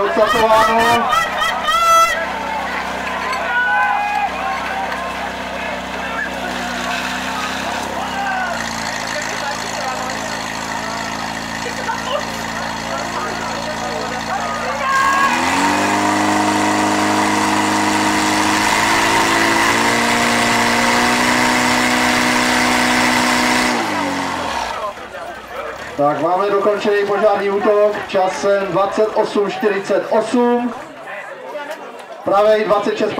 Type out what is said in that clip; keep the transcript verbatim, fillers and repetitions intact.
odstartováno. Tak máme dokončený požární útok časem dvacet osm čtyřicet osm, pravej dvacet šest